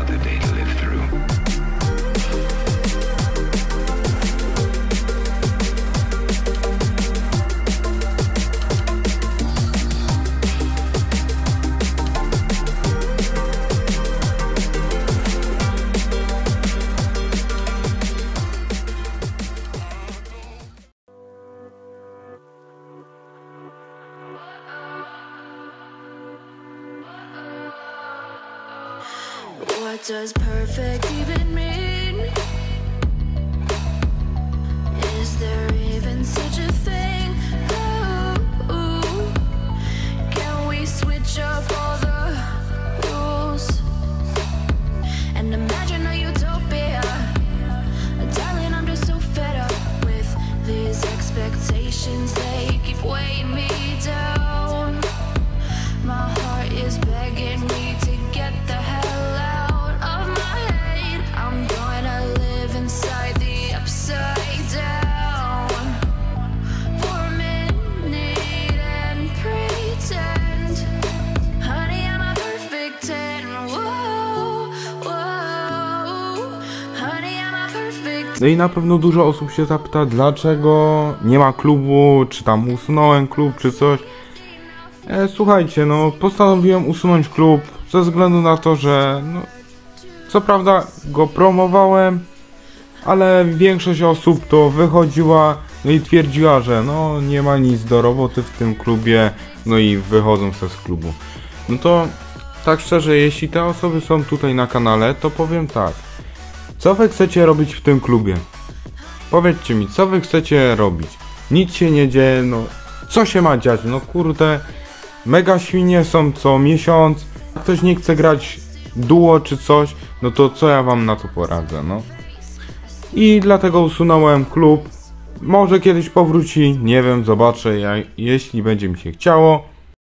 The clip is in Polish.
another day to live through. What does perfect even mean? Is there even such a thing? Ooh, can we switch up all the rules and imagine a utopia? Darling, I'm just so fed up with these expectations. They keep weighing me down. My heart is begging me to get the hell out of my head. I'm gonna live inside the upside down for a minute and pretend, honey, I'm a perfect 10. Whoa, whoa, honey, I'm a perfect. No i na pewno dużo osób się zapyta, dlaczego nie ma klubu, czy tam usunąłem klub, czy coś. Słuchajcie, no postanowiłem usunąć klub ze względu na to, że no, co prawda go promowałem, ale większość osób to wychodziła, no i twierdziła, że no nie ma nic do roboty w tym klubie, no i wychodzą z klubu. No to tak szczerze, jeśli te osoby są tutaj na kanale, to powiem tak. Co wy chcecie robić w tym klubie? Powiedzcie mi, co wy chcecie robić? Nic się nie dzieje, no co się ma dziać? No kurde, mega świnie są co miesiąc. Jak ktoś nie chce grać duo czy coś, no to co ja wam na to poradzę, no. I dlatego usunąłem klub. Może kiedyś powróci, nie wiem, zobaczę, jeśli będzie mi się chciało.